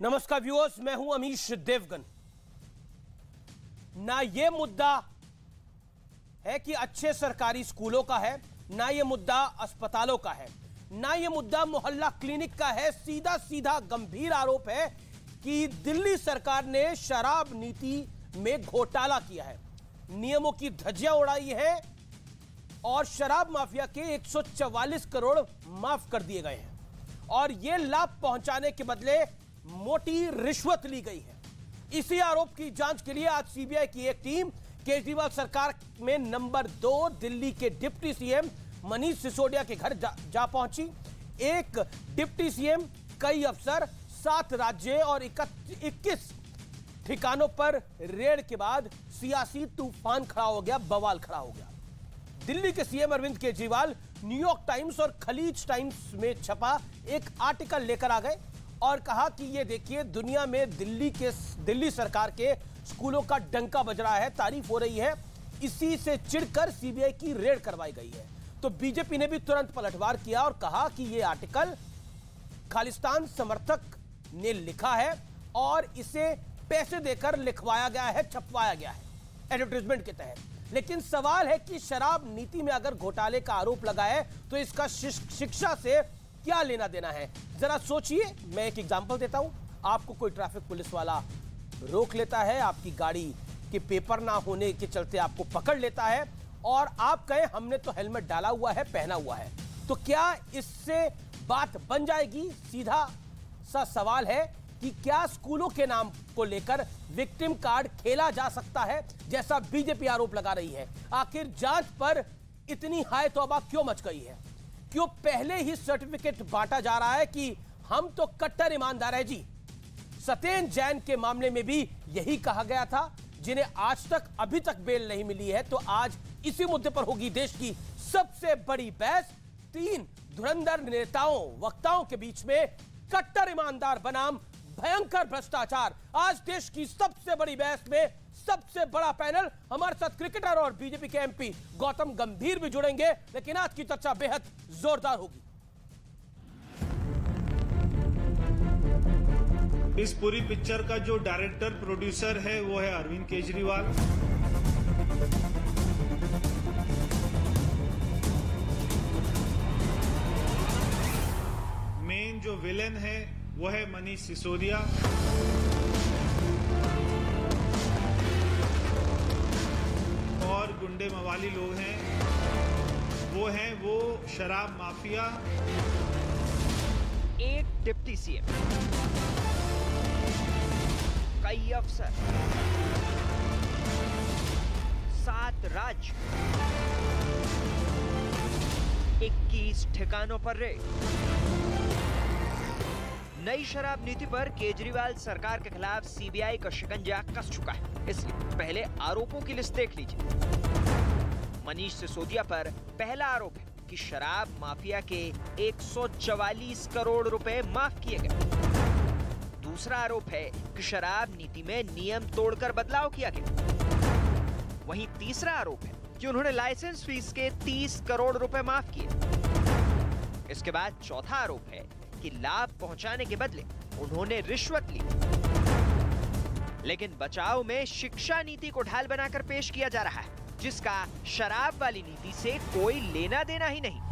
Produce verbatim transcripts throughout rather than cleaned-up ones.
नमस्कार व्यूअर्स, मैं हूं अमीश देवगन। ना ये मुद्दा है कि अच्छे सरकारी स्कूलों का है, ना ये मुद्दा अस्पतालों का है, ना ये मुद्दा मोहल्ला क्लिनिक का है। सीधा सीधा गंभीर आरोप है कि दिल्ली सरकार ने शराब नीति में घोटाला किया है, नियमों की धज्जियां उड़ाई है और शराब माफिया के एक सौ चवालीस करोड़ माफ कर दिए गए हैं और यह लाभ पहुंचाने के बदले मोटी रिश्वत ली गई है। इसी आरोप की जांच के लिए आज सीबीआई की एक टीम केजरीवाल सरकार में नंबर दो दिल्ली के डिप्टी सीएम मनीष सिसोदिया के घर जा, जा पहुंची। एक डिप्टी सीएम, कई अफसर, सात राज्य और इक्कीस ठिकानों पर रेड के बाद सियासी तूफान खड़ा हो गया, बवाल खड़ा हो गया। दिल्ली के CM Arvind Kejriwal New York Times और खलीज टाइम्स में छपा एक आर्टिकल लेकर आ गए और कहा कि ये देखिए, दुनिया में दिल्ली के दिल्ली सरकार के स्कूलों का डंका बज रहा है, तारीफ हो रही है। इसी से चिढ़कर सीबीआई की रेड करवाई गई है। तो बीजेपी ने भी तुरंत पलटवार किया और कहा कि ये आर्टिकल खालिस्तान समर्थक ने लिखा है और इसे पैसे देकर लिखवाया गया है, छपवाया गया है एडवर्टाइजमेंट के तहत। लेकिन सवाल है कि शराब नीति में अगर घोटाले का आरोप लगा है तो इसका शिक्षा से क्या लेना देना है? जरा सोचिए। मैं एक एग्जांपल देता हूं। आपको कोई ट्रैफिक पुलिस वाला रोक लेता है, आपकी गाड़ी के पेपर ना होने के चलते आपको पकड़ लेता है और आप कहें हमने तो हेलमेट डाला हुआ है, पहना हुआ है, तो क्या इससे बात बन जाएगी? सीधा सा सवाल है कि क्या स्कूलों के नाम को लेकर विक्टिम कार्ड खेला जा सकता है, जैसा बीजेपी आरोप लगा रही है? आखिर जांच पर इतनी हाय तौबा क्यों मच गई है? क्यों पहले ही सर्टिफिकेट बांटा जा रहा है कि हम तो कट्टर ईमानदार है जी? सत्येंद्र जैन के मामले में भी यही कहा गया था, जिन्हें आज तक अभी तक बेल नहीं मिली है। तो आज इसी मुद्दे पर होगी देश की सबसे बड़ी बहस। तीन धुरंधर नेताओं, वक्ताओं के बीच में कट्टर ईमानदार बनाम भयंकर भ्रष्टाचार। आज देश की सबसे बड़ी बहस में सबसे बड़ा पैनल, हमारे साथ क्रिकेटर और बीजेपी के एमपी गौतम गंभीर भी जुड़ेंगे, लेकिन आज की चर्चा बेहद जोरदार होगी। इस पूरी पिक्चर का जो डायरेक्टर प्रोड्यूसर है वो है अरविंद केजरीवाल। मेन जो विलेन है वो है मनीष सिसोदिया। और गुंडे मवाली लोग हैं, वो हैं वो शराब माफिया। एक डिप्टी सीएम, कई अफसर, सात राज्य, इक्कीस ठिकानों पर रेड। नई शराब नीति पर केजरीवाल सरकार के खिलाफ सीबीआई का शिकंजा कस चुका है, इसलिए पहले आरोपों की लिस्ट देख लीजिए। मनीष सिसोदिया पर पहला आरोप है कि शराब माफिया के एक सौ चवालीस करोड़ रुपए माफ किए गए। दूसरा आरोप है कि शराब नीति में नियम तोड़कर बदलाव किया गया। वहीं तीसरा आरोप है कि उन्होंने लाइसेंस फीस के तीस करोड़ रुपए माफ किए। इसके बाद चौथा आरोप है कि लाभ पहुंचाने के बदले उन्होंने रिश्वत ली। लेकिन बचाव में शिक्षा नीति को ढाल बनाकर पेश किया जा रहा है, जिसका शराब वाली नीति से कोई लेना देना ही नहीं।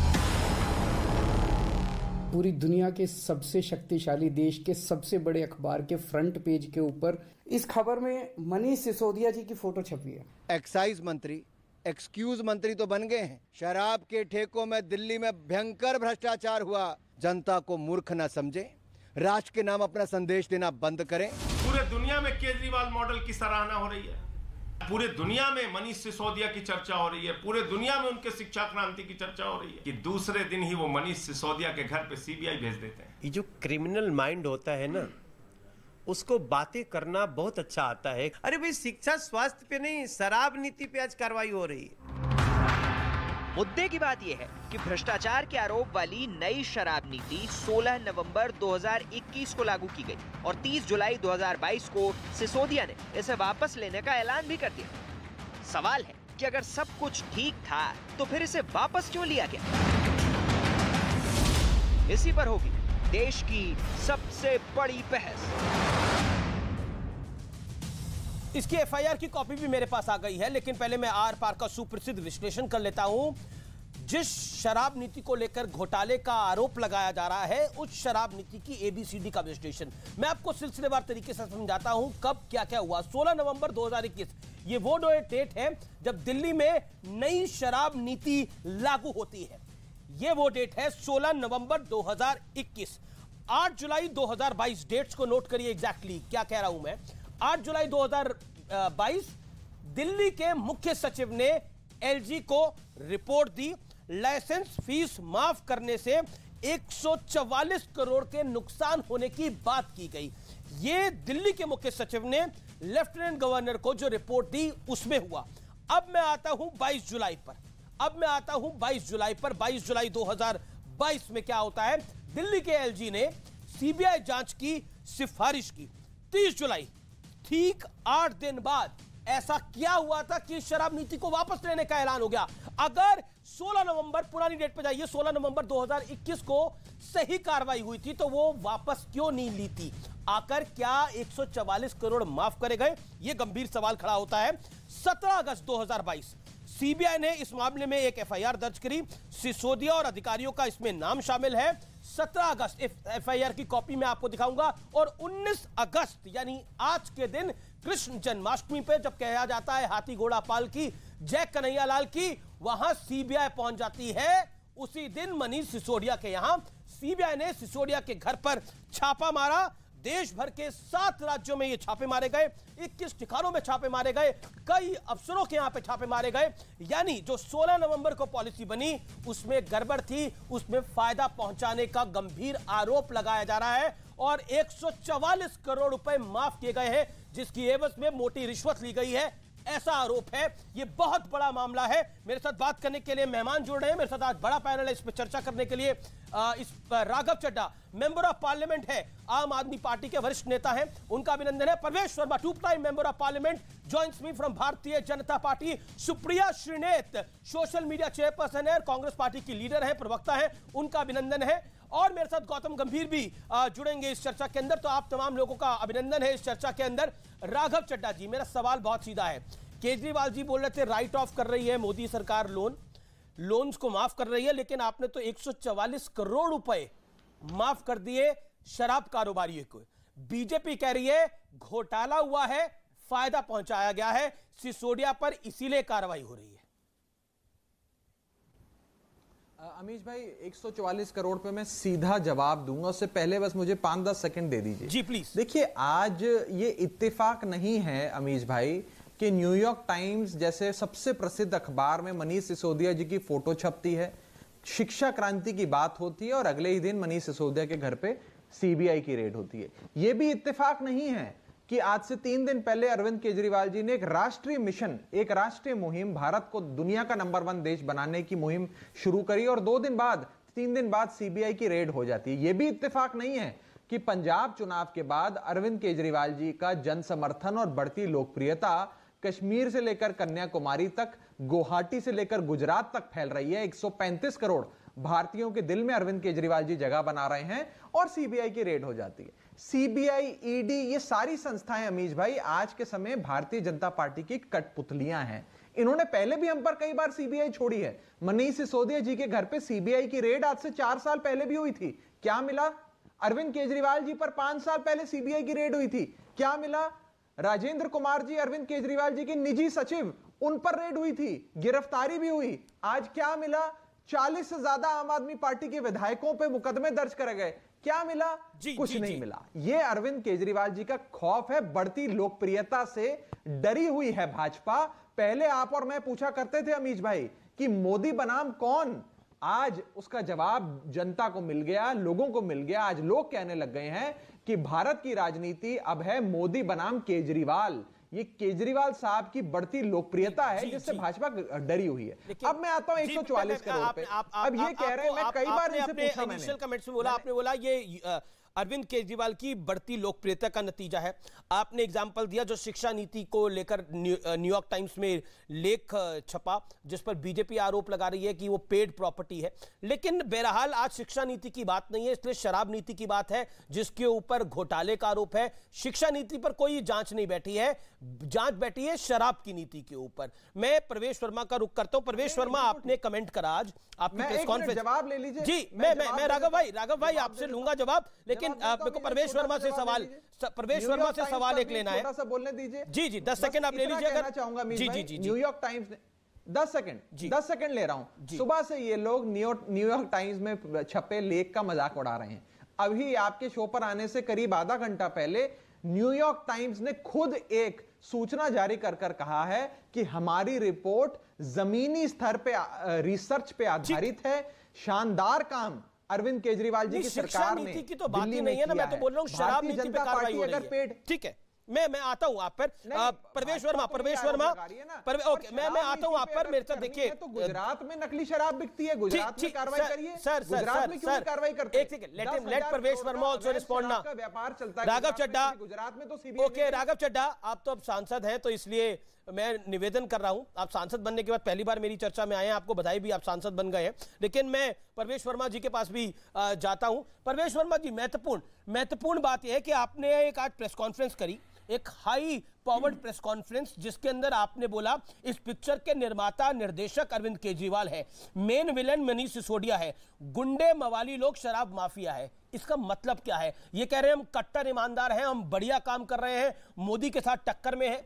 पूरी दुनिया के सबसे शक्तिशाली देश के सबसे बड़े अखबार के फ्रंट पेज के ऊपर इस खबर में मनीष सिसोदिया जी की फोटो छपी है। एक्साइज मंत्री, एक्सक्यूज मंत्री तो बन गए हैं। शराब के ठेकों में दिल्ली में भयंकर भ्रष्टाचार हुआ। जनता को मूर्ख न समझे, राष्ट्र के नाम अपना संदेश देना बंद करें। पूरे दुनिया में केजरीवाल मॉडल की सराहना हो रही है, पूरे दुनिया में मनीष सिसोदिया की चर्चा हो रही है, पूरे दुनिया में उनके शिक्षा क्रांति की चर्चा हो रही है कि दूसरे दिन ही वो मनीष सिसोदिया के घर पे सीबीआई भेज देते हैं। ये जो क्रिमिनल माइंड होता है ना, उसको बातें करना बहुत अच्छा आता है। अरे भाई, शिक्षा स्वास्थ्य पे नहीं, शराब नीति पे आज कार्रवाई हो रही है। मुद्दे की बात यह है कि भ्रष्टाचार के आरोप वाली नई शराब नीति सोलह नवंबर दो हज़ार इक्कीस को लागू की गई और तीस जुलाई दो हज़ार बाईस को सिसोदिया ने इसे वापस लेने का ऐलान भी कर दिया। सवाल है कि अगर सब कुछ ठीक था तो फिर इसे वापस क्यों लिया गया? इसी पर होगी देश की सबसे बड़ी बहस। इसकी एफआईआर की कॉपी भी मेरे पास आ गई है, लेकिन पहले मैं आर पार का सुप्रसिद्ध विश्लेषण कर लेता हूं। जिस शराब नीति को लेकर घोटाले का आरोप लगाया जा रहा है, उस शराब नीति की एबीसीडी का विश्लेषण मैं आपको सिलसिलेवार तरीके से समझाता हूं। कब क्या क्या हुआ। सोलह नवंबर दो हज़ार इक्कीस ये वो डेट है जब दिल्ली में नई शराब नीति लागू होती है। ये वो डेट है सोलह नवंबर दो हज़ार इक्कीस। आठ जुलाई दो हज़ार बाईस, डेट्स को नोट करिए एग्जैक्टली क्या कह रहा हूं मैं। आठ जुलाई दो हज़ार बाईस दिल्ली के मुख्य सचिव ने एलजी को रिपोर्ट दी। लाइसेंस फीस माफ करने से एक सौ चवालीस करोड़ के नुकसान होने की बात की गई। यह दिल्ली के मुख्य सचिव ने लेफ्टिनेंट गवर्नर को जो रिपोर्ट दी उसमें हुआ। अब मैं आता हूं बाईस जुलाई पर। अब मैं आता हूं बाईस जुलाई पर। बाईस जुलाई दो हज़ार बाईस में क्या होता है। दिल्ली के एलजी ने सीबीआई जांच की सिफारिश की। तीस जुलाई, ठीक आठ दिन बाद ऐसा क्या हुआ था कि शराब नीति को वापस लेने का ऐलान हो गया। अगर सोलह नवंबर, पुरानी डेट पे जाइए, सोलह नवंबर दो हज़ार इक्कीस को सही कार्रवाई हुई थी तो वो वापस क्यों नहीं ली थी। आकर क्या एक सौ चवालीस करोड़ माफ करे गए, ये गंभीर सवाल खड़ा होता है। सत्रह अगस्त दो हज़ार बाईस सीबीआई ने इस मामले में एक एफआईआर दर्ज करी। सिसोदिया और अधिकारियों का इसमें नाम शामिल है। सत्रह अगस्त एफआईआर की कॉपी मैं आपको दिखाऊंगा। और उन्नीस अगस्त यानी आज के दिन कृष्ण जन्माष्टमी पे जब कहा जाता है हाथी घोड़ा पाल की जय कन्हैया लाल की, वहां सीबीआई पहुंच जाती है। उसी दिन मनीष सिसोदिया के यहां सीबीआई ने सिसोदिया के घर पर छापा मारा। देश भर के सात राज्यों में ये छापे मारे गए, इक्कीस ठिकानों में छापे मारे गए, कई अफसरों के यहां पे छापे मारे गए। यानी जो सोलह नवंबर को पॉलिसी बनी उसमें गड़बड़ थी, उसमें फायदा पहुंचाने का गंभीर आरोप लगाया जा रहा है। और एक सौ चवालीस करोड़ रुपए माफ किए गए हैं, जिसकी एवज में मोटी रिश्वत ली गई है, ऐसा आरोप है। यह बहुत बड़ा मामला है। मेरे साथ बात करने के लिए मेहमान जुड़ रहे हैं। मेरे साथ आज बड़ा पैनल है, इस पर चर्चा करने के लिए आ, इस पर Raghav Chadha member of parliament है, आम आदमी पार्टी के वरिष्ठ नेता हैं, उनका अभिनंदन है। Parvesh Verma, two time member of parliament, joins me from Bharatiya Janata party. Supriya Shrinate, social media chairperson है, कांग्रेस पार्टी की लीडर है, प्रवक्ता है, उनका अभिनंदन है। और मेरे साथ गौतम गंभीर भी जुड़ेंगे इस चर्चा के अंदर। तो आप तमाम लोगों का अभिनंदन है इस चर्चा के अंदर। राघव चड्ढा जी, मेरा सवाल बहुत सीधा है। केजरीवाल जी बोल रहे थे राइट ऑफ कर रही है मोदी सरकार लोन, लोन्स को माफ कर रही है, लेकिन आपने तो एक सौ चवालीस करोड़ रुपए माफ कर दिए शराब कारोबारियों को। बीजेपी कह रही है घोटाला हुआ है, फायदा पहुंचाया गया है सिसोदिया पर, इसीलिए कार्रवाई हो रही है। अमीश भाई, एक सौ चवालीस करोड़ पे मैं सीधा जवाब दूंगा, उससे पहले बस मुझे पांच दस सेकंड दे दीजिए जी प्लीज। देखिए, आज ये इत्तेफाक नहीं है अमीश भाई कि न्यूयॉर्क टाइम्स जैसे सबसे प्रसिद्ध अखबार में मनीष सिसोदिया जी की फोटो छपती है, शिक्षा क्रांति की बात होती है और अगले ही दिन मनीष सिसोदिया के घर पे सीबीआई की रेड होती है। यह भी इत्तेफाक नहीं है कि आज से तीन दिन पहले अरविंद केजरीवाल जी ने एक राष्ट्रीय मिशन, एक राष्ट्रीय मुहिम, भारत को दुनिया का नंबर वन देश बनाने की मुहिम शुरू करी और दो दिन बाद, तीन दिन बाद सीबीआई की रेड हो जाती है। यह भी इत्तेफाक नहीं है कि पंजाब चुनाव के बाद अरविंद केजरीवाल जी का जन समर्थन और बढ़ती लोकप्रियता कश्मीर से लेकर कन्याकुमारी तक, गुवाहाटी से लेकर गुजरात तक फैल रही है। एक सौ पैंतीस करोड़ भारतीयों के दिल में अरविंद केजरीवाल जी जगह बना रहे हैं और सीबीआई की रेड हो जाती है। सीबीआई, ईडी, ये सारी संस्थाएं अमीश भाई आज के समय भारतीय जनता पार्टी की कठपुतलियां हैं। इन्होंने पहले भी हम पर कई बार सीबीआई छोड़ी है। मनीष सिसोदिया जी के घर पे सीबीआई की रेड आज से चार साल पहले भी हुई थी, क्या मिला? अरविंद केजरीवाल जी पर पांच साल पहले सीबीआई की रेड हुई थी, क्या मिला? राजेंद्र कुमार जी, अरविंद केजरीवाल जी के निजी सचिव, उन पर रेड हुई थी, गिरफ्तारी भी हुई। आज क्या मिला? चालीस से ज्यादा आम आदमी पार्टी के विधायकों पे मुकदमे दर्ज करे गए, क्या मिला? जी, कुछ जी, नहीं जी। मिला। ये अरविंद केजरीवाल जी का खौफ है, बढ़ती लोकप्रियता से डरी हुई है भाजपा। पहले आप और मैं पूछा करते थे अमीश भाई कि मोदी बनाम कौन, आज उसका जवाब जनता को मिल गया, लोगों को मिल गया। आज लोग कहने लग गए हैं कि भारत की राजनीति अब है मोदी बनाम केजरीवाल। ये केजरीवाल साहब की बढ़ती लोकप्रियता है जिससे भाजपा डरी हुई है। अब मैं आता हूं एक सौ चवालीस करोड़ पे। अब ये कह रहे हैं, मैं कई बार इनसे पूछा, मैंने कमेंट्स में बोला, आपने बोला ये अरविंद केजरीवाल की बढ़ती लोकप्रियता का नतीजा है। आपने एग्जाम्पल दिया जो शिक्षा नीति को लेकर न्यूयॉर्क टाइम्स में लेख छपा जिस पर बीजेपी आरोप लगा रही है कि वो पेड प्रॉपर्टी है, लेकिन बहरहाल आज शिक्षा नीति की बात नहीं है, इसलिए शराब नीति की बात है जिसके ऊपर घोटाले का आरोप है। शिक्षा नीति पर कोई जांच नहीं बैठी है, जांच बैठी है शराब की नीति के ऊपर। मैं प्रवेश वर्मा का रुख करता हूं। प्रवेश वर्मा, आपने कमेंट करा आज आपकी प्रेस कॉन्फ्रेंस, जवाब ले लीजिए जी। मैं मैं मैं राघव भाई राघव भाई आपसे लूंगा जवाब, लेकिन मेरे को प्रवेश वर्मा से सवाल प्रवेश वर्मा से सवाल एक लेना है। थोड़ा सा बोलने दीजिए। जी जी दस सेकंड आप ले लीजिए। अगर चाहूंगा जी जी जी न्यूयॉर्क टाइम्स ने दस सेकंड दस सेकंड ले रहा हूं। सुबह से ये लोग न्यूयॉर्क टाइम्स में छपे लेख का मजाक उड़ा रहे हैं। अभी आपके शो पर आने से करीब आधा घंटा पहले न्यूयॉर्क टाइम्स ने खुद एक सूचना जारी कर कर कहा है कि हमारी रिपोर्ट जमीनी स्तर पे रिसर्च पे आधारित है। शानदार काम अरविंद केजरीवाल जी की सरकार ने की तो बात ही नहीं है ना। मैं तो बोल रहा हूं शराब नीति पे कार्रवाई हो रही है। ठीक है, मैं मैं आता हूं आप पर। प्रवेश वर्मा प्रवेश वर्मा ओके मैं मैं आता हूं आप पर। मेरे साथ देखिए, तो गुजरात में नकली शराब बिकती है, गुजरात में कार्रवाई करिए। सर गुजरात में क्यों कार्रवाई करते हैं? एक सेकंड, लेट हिम लेट प्रवेश वर्मा आल्सो रिस्पोंड ना। व्यापार चलता है राघव चड्ढा, गुजरात में तो सीबीआई। ओके राघव चड्ढा, आप तो अब सांसद हैं, तो इसलिए मैं निवेदन कर रहा हूं, आप सांसद बनने के बाद पहली बार मेरी चर्चा में आए हैं, आपको बधाई भी, आप सांसद बन गए हैं। लेकिन मैं प्रवेश वर्मा जी के पास भी जाता हूं। प्रवेश वर्मा जी, महत्वपूर्ण महत्वपूर्ण बात यह है कि आपने एक आज प्रेस कॉन्फ्रेंस करी, एक हाई पावर्ड प्रेस कॉन्फ्रेंस, जिसके अंदर आपने बोला इस पिक्चर के निर्माता निर्देशक अरविंद केजरीवाल है, मेन विलन मनीष सिसोदिया है, गुंडे मवाली लोग शराब माफिया है। इसका मतलब क्या है? ये कह रहे हैं हम कट्टर ईमानदार हैं, हम बढ़िया काम कर रहे हैं, मोदी के साथ टक्कर में है।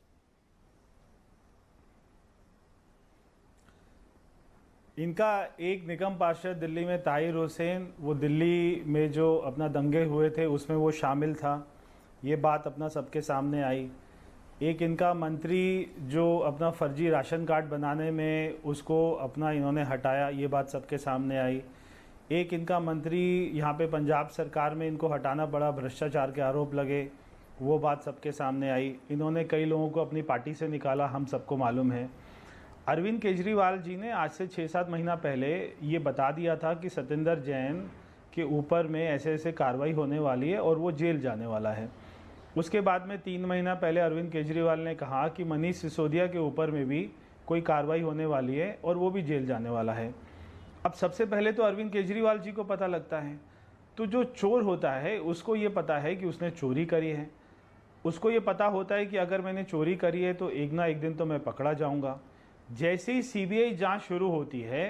इनका एक निगम पार्षद दिल्ली में ताहिर हुसैन, वो दिल्ली में जो अपना दंगे हुए थे उसमें वो शामिल था, ये बात अपना सबके सामने आई। एक इनका मंत्री जो अपना फर्जी राशन कार्ड बनाने में उसको अपना इन्होंने हटाया, ये बात सबके सामने आई। एक इनका मंत्री यहाँ पे पंजाब सरकार में इनको हटाना पड़ा, भ्रष्टाचार के आरोप लगे, वो बात सबके सामने आई। इन्होंने कई लोगों को अपनी पार्टी से निकाला, हम सबको मालूम है। अरविंद केजरीवाल जी ने आज से छः सात महीना पहले ये बता दिया था कि सत्येंद्र जैन के ऊपर में ऐसे ऐसे कार्रवाई होने वाली है और वो जेल जाने वाला है। उसके बाद में तीन महीना पहले अरविंद केजरीवाल ने कहा कि मनीष सिसोदिया के ऊपर में भी कोई कार्रवाई होने वाली है और वो भी जेल जाने वाला है। अब सबसे पहले तो अरविंद केजरीवाल जी को पता लगता है, तो जो चोर होता है उसको ये पता है कि उसने चोरी करी है, उसको ये पता होता है कि अगर मैंने चोरी करी है तो एक ना एक दिन तो मैं पकड़ा जाऊंगा। जैसे ही सीबीआई जांच शुरू होती है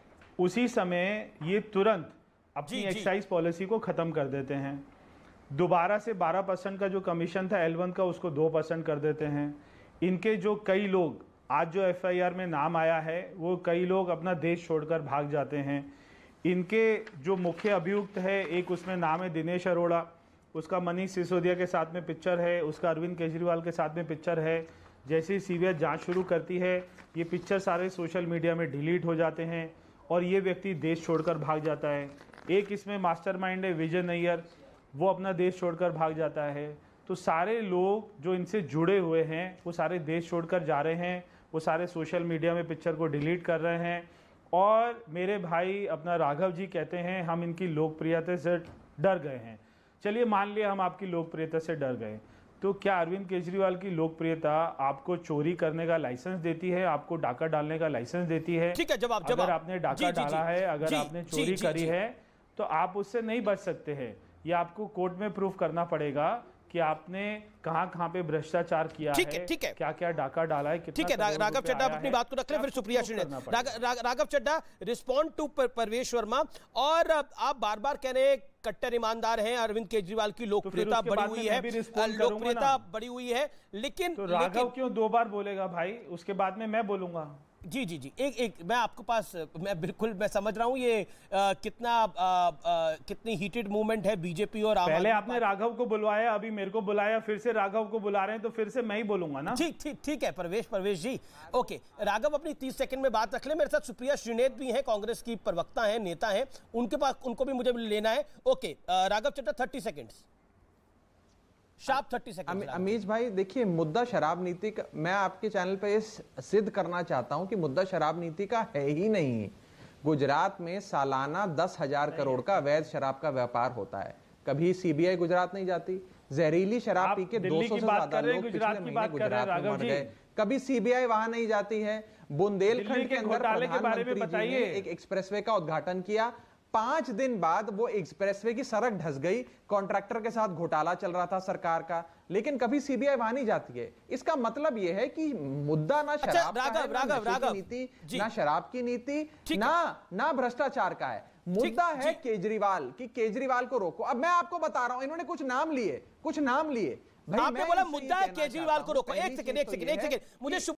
उसी समय ये तुरंत अपनी एक्साइज पॉलिसी को ख़त्म कर देते हैं। दोबारा से बारह परसेंट का जो कमीशन था एल वन का उसको दो परसेंट कर देते हैं। इनके जो कई लोग आज जो एफ आई आर में नाम आया है वो कई लोग अपना देश छोड़कर भाग जाते हैं। इनके जो मुख्य अभियुक्त है, एक उसमें नाम है दिनेश अरोड़ा, उसका मनीष सिसोदिया के साथ में पिक्चर है, उसका अरविंद केजरीवाल के साथ में पिक्चर है। जैसे ही सीबीआई जांच शुरू करती है ये पिक्चर सारे सोशल मीडिया में डिलीट हो जाते हैं और ये व्यक्ति देश छोड़कर भाग जाता है। एक इसमें मास्टरमाइंड है विजय नैयर, वो अपना देश छोड़कर भाग जाता है। तो सारे लोग जो इनसे जुड़े हुए हैं वो सारे देश छोड़कर जा रहे हैं, वो सारे सोशल मीडिया में पिक्चर को डिलीट कर रहे हैं। और मेरे भाई अपना राघव जी कहते हैं हम इनकी लोकप्रियता से डर गए हैं। चलिए मान लिया हम आपकी लोकप्रियता से डर गए, तो क्या अरविंद केजरीवाल की लोकप्रियता आपको चोरी करने का लाइसेंस देती है, आपको डाका डालने का लाइसेंस देती है? ठीक है, जवाब अगर आपने डाका डाला है, अगर आपने चोरी करी है तो आप उससे नहीं बच सकते हैं। ये आपको कोर्ट में प्रूफ करना पड़ेगा कि आपने कहां कहां पे भ्रष्टाचार किया है, है, है। क्या क्या डाका डाला है, ठीक है। राघव चड्ढा अपनी बात को रख ले, फिर सुप्रिया श्रीनाथ। Raghav Chadha, respond to Pravesh Verma. और आप बार बार कह रहे हैं कट्टर ईमानदार हैं, अरविंद केजरीवाल की लोकप्रियता बढ़ी हुई है, लोकप्रियता बढ़ी हुई है, लेकिन तो राघव क्यों दो बार बोलेगा भाई, उसके बाद में मैं बोलूंगा। जी जी जी एक एक मैं आपको पास मैं बिल्कुल मैं समझ रहा हूँ ये आ, कितना आ, आ, कितनी हीटेड मूवमेंट है बीजेपी और आम पहले आपने राघव को बुलवाया, अभी मेरे को बुलाया, फिर से राघव को बुला रहे हैं, तो फिर से मैं ही बोलूंगा ना। ठीक ठीक ठीक है प्रवेश प्रवेश जी, ओके। राघव अपनी तीस सेकंड में बात रख ले। मेरे साथ सुप्रिया श्रीनाथ भी हैं, कांग्रेस की प्रवक्ता हैं, नेता हैं, उनके पास उनको भी मुझे लेना है। Okay Raghav Chadha, thirty seconds sharp thirty second. Amish भाई देखिए, मुद्दा शराब नीति का मैं आपके चैनल पे सिद्ध करना चाहता हूं कि मुद्दा शराब नीति का है ही नहीं। गुजरात में सालाना दस हजार करोड़ का अवैध शराब का व्यापार होता है। कभी सीबीआई गुजरात नहीं जाती। जहरीली शराब पी के दो सौ से ज्यादा लोग पिछले महीने गुजरात में मर गए, कभी सीबीआई वहां नहीं जाती है। बुंदेलखंड के अंदर प्रधानमंत्री जी ने एक एक्सप्रेसवे का उद्घाटन किया, पांच दिन बाद वो एक्सप्रेसवे की सड़क धंस गई, कॉन्ट्रैक्टर के साथ घोटाला चल रहा था सरकार का, लेकिन कभी सीबीआई वहां नहीं जाती है। इसका मतलब ये है कि मुद्दा ना अच्छा, शराब राघव, का है, राघव, ना राघव, नीति, जी। ना शराब की नीति, ठीक ना ना भ्रष्टाचार का है। मुद्दा है केजरीवाल कि केजरीवाल को रोको। अब मैं आपको बता रहा हूं, इन्होंने कुछ नाम लिए, कुछ नाम लिए। आपने बोला मुद्दा है केजरीवाल को रोको। एक सेकंड एक सेकंड एक सेकंड मुझे